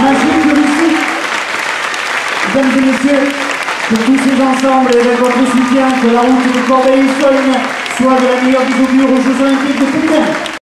Maxime de Russie. Mesdames et messieurs, pour tous ces ensembles et avec votre soutien, que la route de Corbeil-Essonnes soit de la meilleure des augures aux Jeux Olympiques de Pékin.